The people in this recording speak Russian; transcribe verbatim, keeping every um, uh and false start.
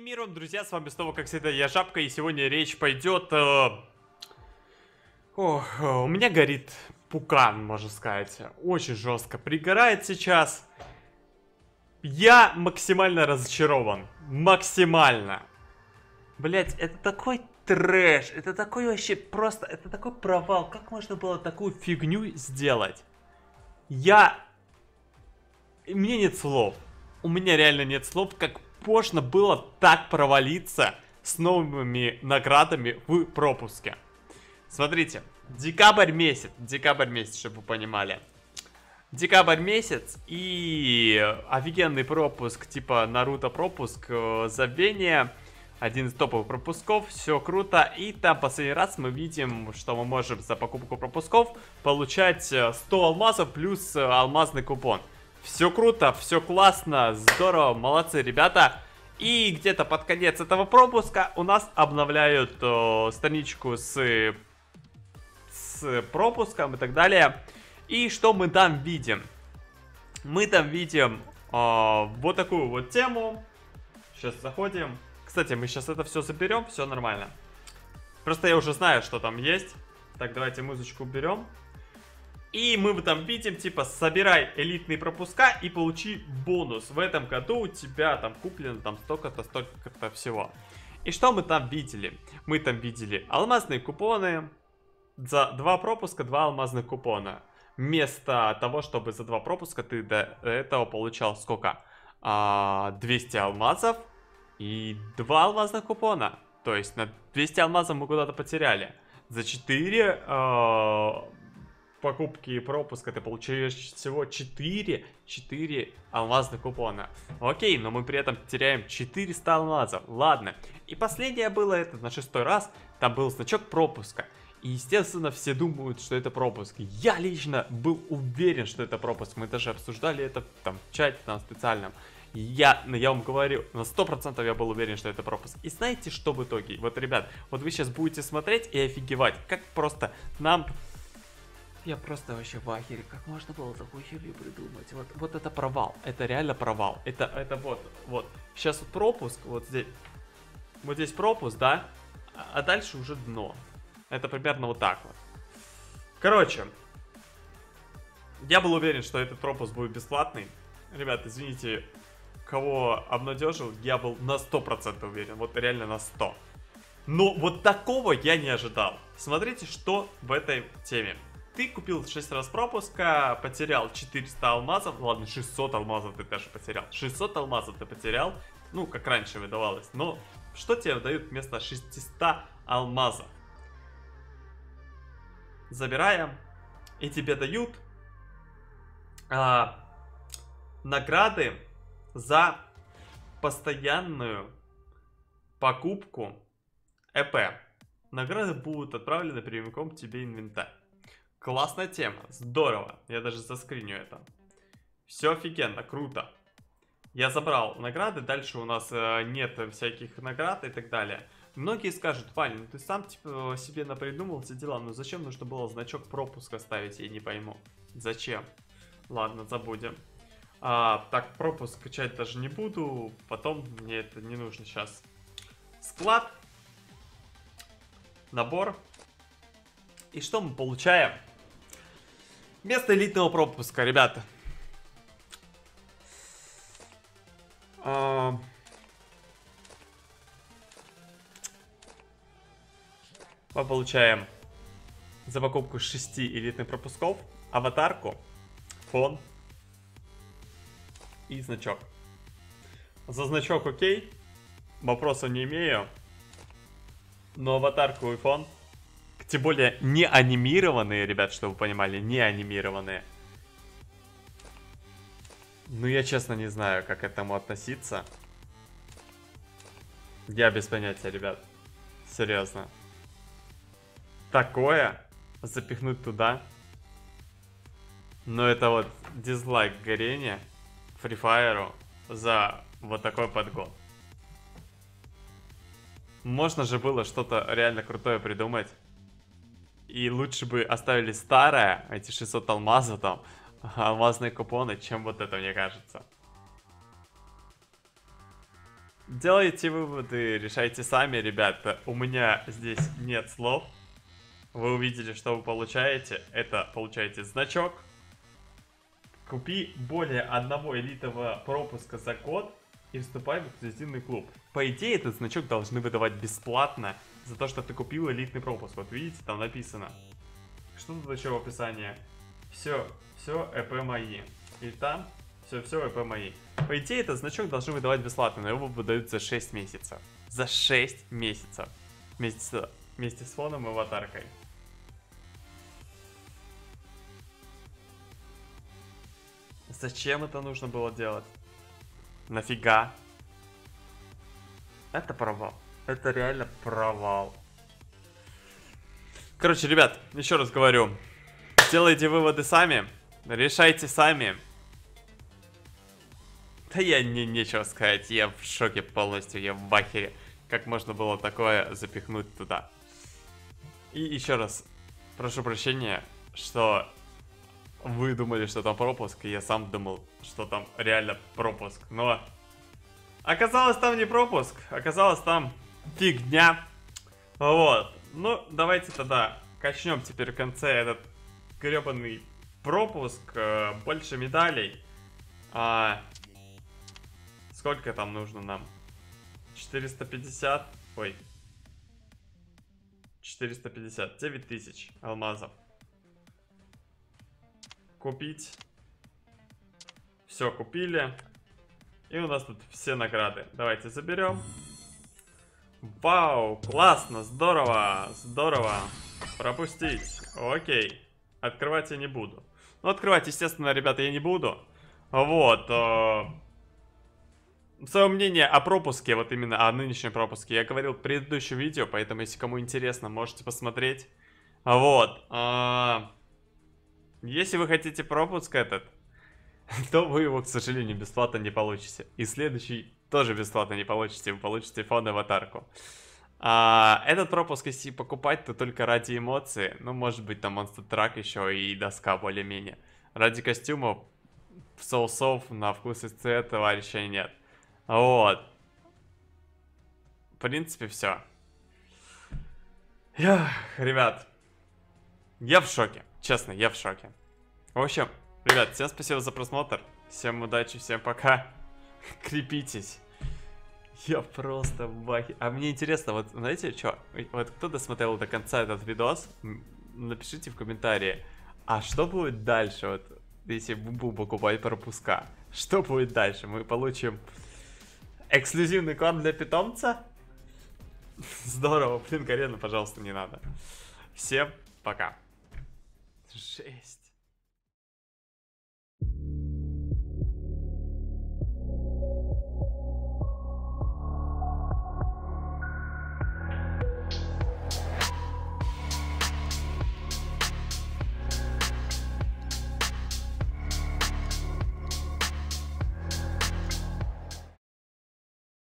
мир вам, друзья, с вами снова, как всегда, я Жабка, и сегодня речь пойдет... Э... Ох, у меня горит пукан, можно сказать, очень жестко пригорает сейчас. Я максимально разочарован, максимально. Блять, это такой трэш, это такой вообще просто, это такой провал, как можно было такую фигню сделать? Я... Мне нет слов, у меня реально нет слов, как можно было так провалиться с новыми наградами в пропуске. Смотрите, декабрь месяц, декабрь месяц, чтобы вы понимали. Декабрь месяц и офигенный пропуск, типа Наруто пропуск, забвение, один из топовых пропусков, все круто. И там последний раз мы видим, что мы можем за покупку пропусков получать сто алмазов плюс алмазный купон. Все круто, все классно, здорово, молодцы, ребята. И где-то под конец этого пропуска у нас обновляют о, страничку с, с пропуском и так далее. И что мы там видим? Мы там видим о, вот такую вот тему. Сейчас заходим. Кстати, мы сейчас это все заберем, все нормально. Просто я уже знаю, что там есть. Так, давайте музычку уберем. И мы там видим, типа, собирай элитные пропуска и получи бонус. В этом году у тебя там куплено там столько-то, столько-то всего. И что мы там видели? Мы там видели алмазные купоны. За два пропуска два алмазных купона. Вместо того, чтобы за два пропуска ты до этого получал сколько? А, двести алмазов и два алмазных купона. То есть на двести алмазов мы куда-то потеряли. За четыре... А, покупки и пропуска ты получаешь всего четыре, четыре алмазных купона. Окей, но мы при этом теряем четыреста алмазов. Ладно. И последнее было это на шестой раз. Там был значок пропуска. И естественно все думают, что это пропуск. Я лично был уверен, что это пропуск. Мы даже обсуждали это там в чате там специальном. Я, я вам говорю, на сто процентов я был уверен, что это пропуск. И знаете, что в итоге? Вот, ребят, вот вы сейчас будете смотреть и офигевать. Как просто нам... Я просто вообще в ахере, как можно было такую херню придумать? Вот, вот это провал, это реально провал. Это, это вот, вот. Сейчас вот пропуск, вот здесь, вот здесь пропуск, да? А дальше уже дно. Это примерно вот так вот. Короче, я был уверен, что этот пропуск будет бесплатный. Ребят, извините, кого обнадежил, я был на сто процентов уверен, вот реально на сто. Но вот такого я не ожидал. Смотрите, что в этой теме. Ты купил шесть раз пропуска, потерял четыреста алмазов, ладно, шестьсот алмазов ты даже потерял. шестьсот алмазов ты потерял, ну, как раньше выдавалось. Но что тебе дают вместо шестисот алмазов? Забираем, и тебе дают а, награды за постоянную покупку ЭП. Награды будут отправлены прямиком к тебе в инвентарь. Классная тема, здорово, я даже заскриню это. Все офигенно, круто. Я забрал награды, дальше у нас э, нет всяких наград и так далее. Многие скажут: Ваня, ну ты сам типа себе напридумал все дела, ну зачем нужно было значок пропуска ставить, я не пойму. Зачем? Ладно, забудем. А, так, пропуск качать даже не буду, потом мне это не нужно сейчас. Склад. Набор. И что мы получаем? Вместо элитного пропуска, ребята. А... Мы получаем за покупку шести элитных пропусков аватарку, фон и значок. За значок окей, вопросов не имею. Но аватарку и фон, тем более не анимированные, ребят, чтобы вы понимали, не анимированные. Ну, я честно не знаю, как к этому относиться. Я без понятия, ребят. Серьезно. Такое запихнуть туда. Но это вот дизлайк горения Free Fire за вот такой подгон. Можно же было что-то реально крутое придумать. И лучше бы оставили старое, эти шестьсот алмазов там, алмазные купоны, чем вот это, мне кажется. Делайте выводы, решайте сами, ребята. У меня здесь нет слов. Вы увидели, что вы получаете. Это получаете значок. Купи более одного элитного пропуска за год и вступай в эксклюзивный клуб. По идее, этот значок должны выдавать бесплатно за то, что ты купил элитный пропуск. Вот видите, там написано. Что тут еще в описании? Все, все ЭП мои. И там все, все ЭП мои. По идее, этот значок должны выдавать бесплатно, но его выдают за шесть месяцев. За шесть месяцев. Вместе с, вместе с фоном и аватаркой. Зачем это нужно было делать? Нафига? Это провал. Это реально провал. Короче, ребят, еще раз говорю. Делайте выводы сами. Решайте сами. Да я не нечего сказать. Я в шоке полностью. Я в ахере. Как можно было такое запихнуть туда? И еще раз. Прошу прощения, что вы думали, что там пропуск. И я сам думал, что там реально пропуск. Но оказалось, там не пропуск. Оказалось, там фигня. Вот. Ну, давайте тогда качнем теперь в конце этот гребаный пропуск. Э, больше медалей. А, сколько там нужно нам? четыреста пятьдесят. Ой. четыреста пятьдесят. девять тысяч алмазов. Купить. Все, купили. И у нас тут все награды. Давайте заберем. Вау, классно, здорово, здорово. Пропустить, окей. Открывать я не буду. Ну, открывать, естественно, ребята, я не буду. Вот. Э, свое мнение о пропуске, вот именно о нынешнем пропуске, я говорил в предыдущем видео, поэтому, если кому интересно, можете посмотреть. Вот. Э, если вы хотите пропуск этот, то вы его, к сожалению, бесплатно не получите. И следующий тоже бесплатно не получите. Вы получите фон и аватарку. А, этот пропуск, если покупать, то только ради эмоций. Ну, может быть, там Monster Truck еще и доска более-менее. Ради костюмов, соусов на вкус и цвет товарища нет. Вот. В принципе, все. Ребят, я в шоке. Честно, я в шоке. В общем, ребят, всем спасибо за просмотр. Всем удачи, всем пока. Крепитесь. Я просто в ахе. А мне интересно, вот знаете что? Вот кто досмотрел до конца этот видос, напишите в комментарии, а что будет дальше, вот, если буду покупать пропуска? Что будет дальше? Мы получим эксклюзивный клан для питомца? Здорово, блин, Карена, пожалуйста, не надо. Всем пока. Жесть.